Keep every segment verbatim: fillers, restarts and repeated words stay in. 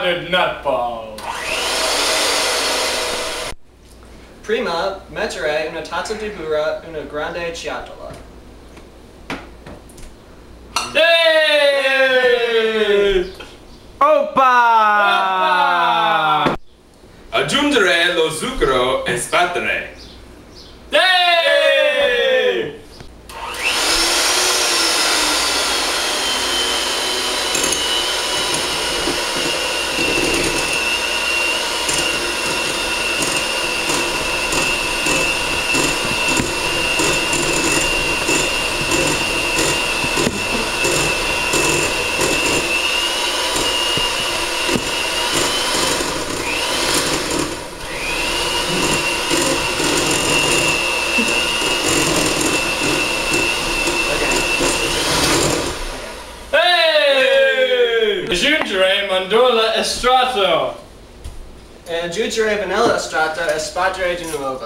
Powdered nutball. Prima mettere una tazza di burra una grande ciatola. Hey! Oppa! Aggiungere lo zucchero e sbattere. Hey! Aggiungere mandorla estrato. E aggiungere vanilla estratta e spargere di nuovo.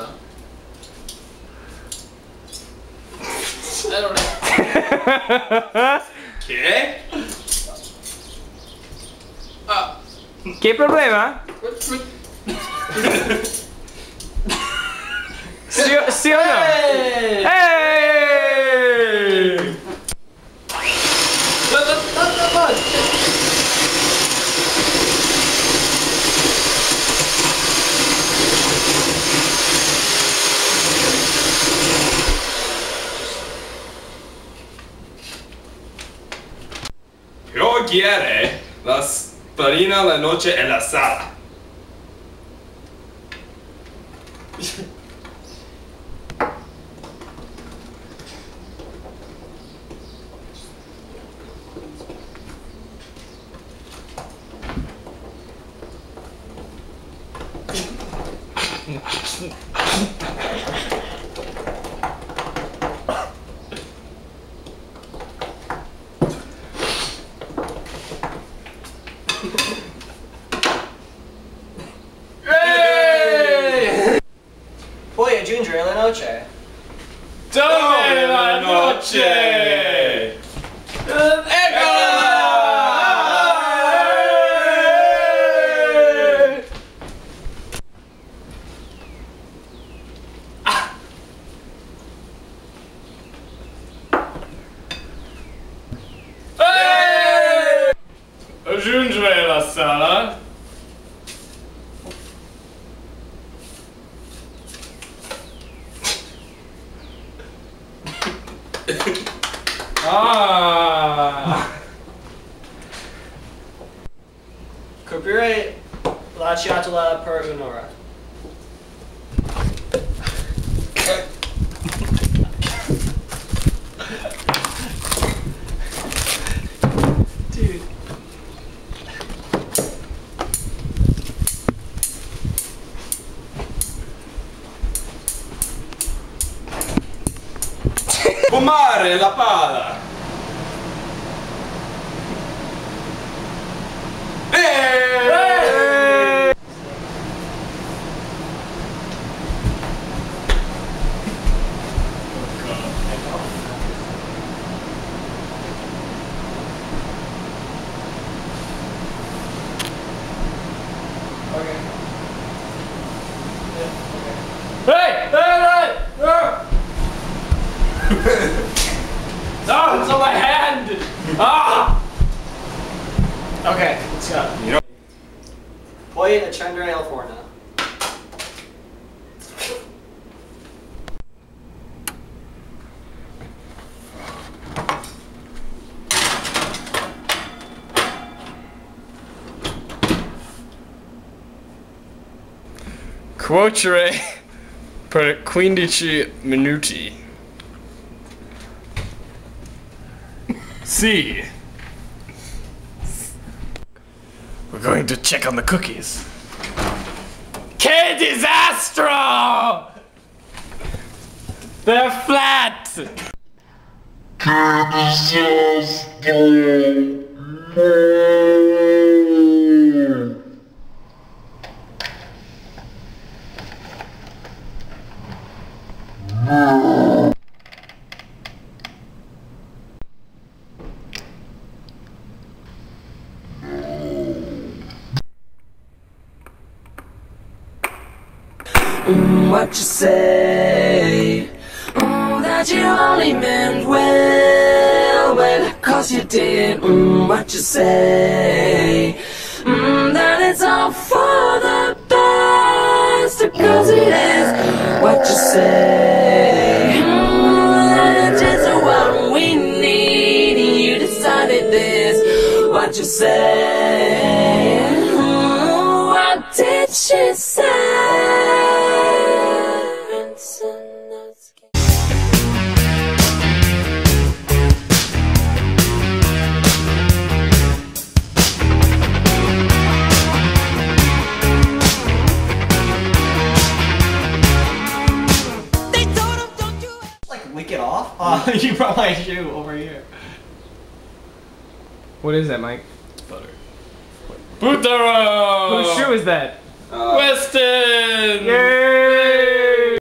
Che? Ah. Che problema? Sì, o- sì o no? Hey! Ehi! Look, look, look, look, look. Togliere la farina, la noce e la sala. Poi aggiungere la noce. Dove la noce? Aggiungere la sala. Ah! Coprire la ciatola per un'ora. Dude. Fumare la pala. Ehi! Okay. Yeah, okay. Hey! Hey! Hey! Ah! Oh, it's on my hand! Ah! Okay, let's go. You know. Poi accendere al forno. Cuocere per quindici minuti. Sì. We're going to check on the cookies. Che disastro! They're flat! mm, what you say? Mm, that you only meant well, well, cause you did, mm, what you say? Mm, that it's all for the best, cause it is, what you say? Mm, that's just what we need, you decided this, what you say? Mm, what did she say? Lick it off? Uh, you brought my shoe over here. What is that, Mike? Butter. Butero! Whose shoe is that? Uh, Weston!